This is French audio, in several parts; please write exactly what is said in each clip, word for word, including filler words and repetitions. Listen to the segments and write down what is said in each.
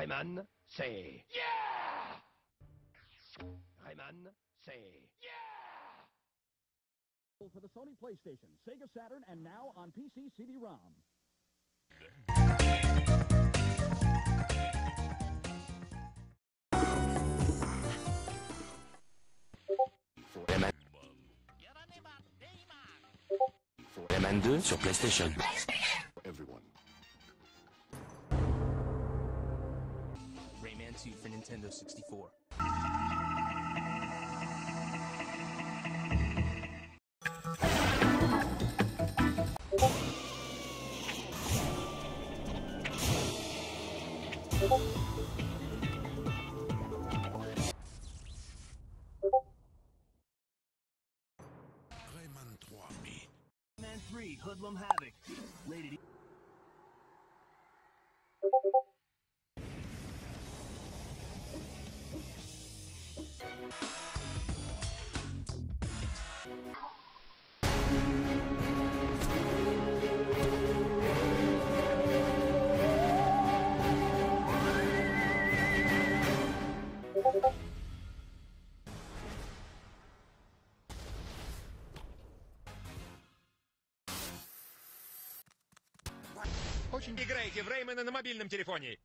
Rayman, c'est... Yeah! Rayman, c'est... Yeah! For the Sony PlayStation, Sega Saturn, and now on P C C D ROM. Rayman. Rayman deux sur PlayStation. Everyone. Rayman two for Nintendo sixty-four. Rayman trois, mais... Rayman three, Hoodlum Havoc. Rated E. Очень играете в Реймана на мобильном телефоне.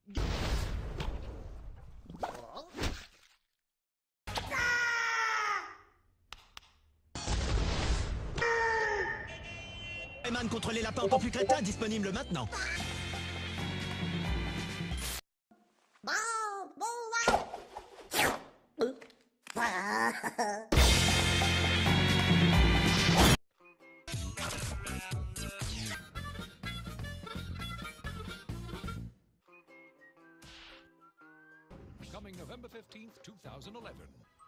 Rayman contre les lapins encore plus crétins, disponible maintenant. Coming November fifteenth, two thousand eleven.